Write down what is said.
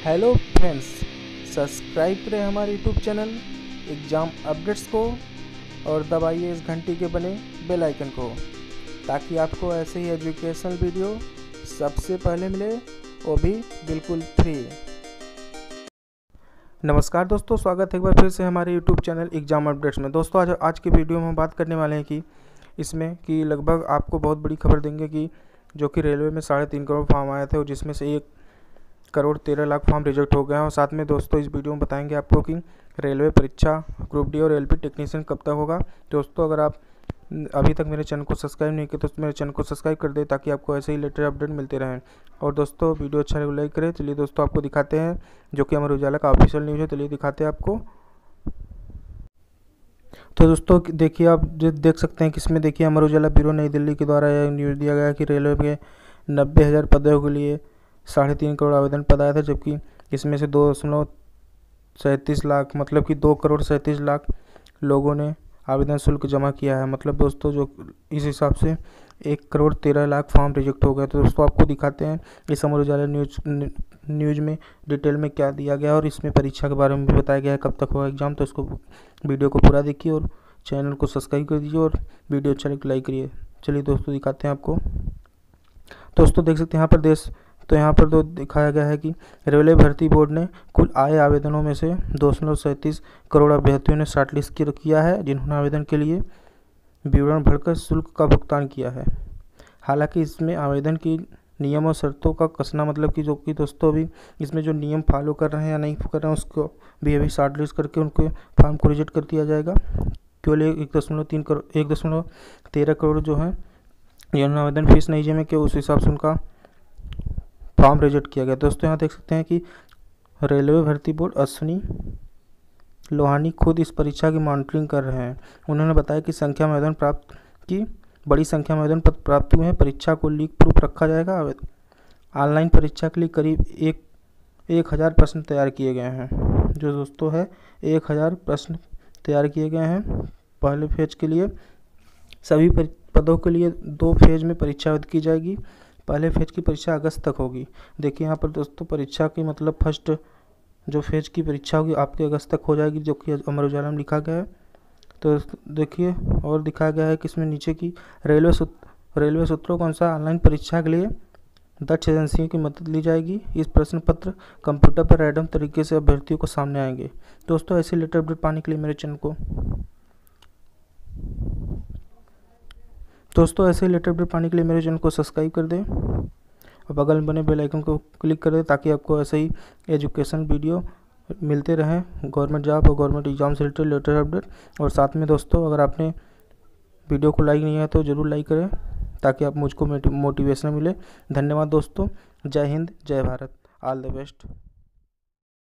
Hello friends, subscribe करें हमारे YouTube channel exam updates को और दबाइए इस घंटी के बने बेल आइकन को ताकि आपको ऐसे ही एजुकेशनल वीडियो सबसे पहले मिले, वो भी बिल्कुल फ्री। नमस्कार दोस्तों, स्वागत है एक बार फिर से हमारे यूट्यूब चैनल एग्ज़ाम अपडेट्स में। दोस्तों आज की वीडियो में हम बात करने वाले हैं कि इसमें कि लगभग आपको बहुत बड़ी खबर देंगे कि जो कि रेलवे में 3.5 करोड़ फॉर्म आए थे और जिसमें से 1,13,00,000 फॉर्म रिजेक्ट हो गए हैं। और साथ में दोस्तों इस वीडियो में बताएंगे आपको कि रेलवे परीक्षा ग्रुप डी और एलपी टेक्नीशियन कब तक होगा। दोस्तों अगर आप अभी तक मेरे चैनल को सब्सक्राइब नहीं किया तो मेरे चैनल को सब्सक्राइब कर दें ताकि आपको ऐसे ही लेटेस्ट अपडेट मिलते रहें। और दोस्तों वीडियो अच्छा लगे लाइक करें। चलिए दोस्तों आपको दिखाते हैं जो कि अमर उजाला का ऑफिशियल न्यूज़ है। चलिए दिखाते हैं आपको। तो दोस्तों देखिए, आप जो देख सकते हैं कि इसमें देखिए अमर उजाला ब्यूरो नई दिल्ली के द्वारा यह न्यूज़ दिया गया कि रेलवे के 90,000 पदों के लिए 3.5 करोड़ आवेदन पद आए थे, जबकि इसमें से 2.37 लाख मतलब कि 2,37,00,000 लोगों ने आवेदन शुल्क जमा किया है। मतलब दोस्तों जो इस हिसाब से 1,13,00,000 फॉर्म रिजेक्ट हो गए। तो दोस्तों आपको दिखाते हैं इस अमर उजाला न्यूज़ में डिटेल में क्या दिया गया और इसमें परीक्षा के बारे में भी बताया गया है कब तक होगा एग्ज़ाम। तो इसको वीडियो को पूरा देखिए और चैनल को सब्सक्राइब कर दीजिए और वीडियो अच्छा लगे लाइक करिए। चलिए दोस्तों दिखाते हैं आपको। दोस्तों देख सकते हैं यहाँ पर तो दिखाया गया है कि रेलवे भर्ती बोर्ड ने कुल आए आवेदनों में से 237 करोड़ अभ्यर्थियों ने शॉर्टलिस्ट किया है, जिन्होंने आवेदन के लिए विवरण भरकर शुल्क का भुगतान किया है। हालांकि इसमें आवेदन की नियम और शर्तों का कसना, मतलब कि जो कि दोस्तों अभी इसमें जो नियम फॉलो कर रहे हैं या नहीं कर रहे हैं उसको भी अभी शॉर्टलिस्ट करके उनके फॉर्म को रिजेक्ट कर दिया जाएगा। केवल 1.13 करोड़ जो है जिन्होंने आवेदन फीस नहीं जमा किया उस हिसाब से उनका फॉर्म रिजेक्ट किया गया। दोस्तों यहाँ देख सकते हैं कि रेलवे भर्ती बोर्ड अश्विनी लोहानी खुद इस परीक्षा की मॉनिटरिंग कर रहे हैं। उन्होंने बताया कि बड़ी संख्या में आवेदन पत्र प्राप्त हुए हैं। परीक्षा को लीक प्रूफ रखा जाएगा। ऑनलाइन परीक्षा के लिए करीब 1,000 प्रश्न तैयार किए गए हैं। जो दोस्तों है 1,000 प्रश्न तैयार किए गए हैं पहले फेज के लिए। सभी पदों के लिए 2 फेज में परीक्षा की जाएगी। पहले फेज की परीक्षा अगस्त तक होगी। देखिए यहाँ पर दोस्तों परीक्षा की मतलब फर्स्ट जो फेज की परीक्षा होगी आपके अगस्त तक हो जाएगी, जो कि अमर उजाला में लिखा गया है। तो देखिए और दिखाया गया है कि इसमें नीचे की रेलवे सूत्रों के अनुसार ऑनलाइन परीक्षा के लिए दक्ष एजेंसियों की मदद ली जाएगी। इस प्रश्न पत्र कंप्यूटर पर रैंडम तरीके से अभ्यर्थियों को सामने आएंगे। दोस्तों ऐसे लेटेस्ट अपडेट पाने के लिए मेरे चैनल को सब्सक्राइब कर दें और बगल में बने बेल आइकन को क्लिक कर दें ताकि आपको ऐसे ही एजुकेशन वीडियो मिलते रहें, गवर्नमेंट जॉब और गवर्नमेंट एग्जाम से रिलेटेड लेटेस्ट अपडेट। और साथ में दोस्तों अगर आपने वीडियो को लाइक नहीं किया तो ज़रूर लाइक करें ताकि आप मुझको मोटिवेशन मिले। धन्यवाद दोस्तों। जय हिंद, जय भारत, ऑल द बेस्ट।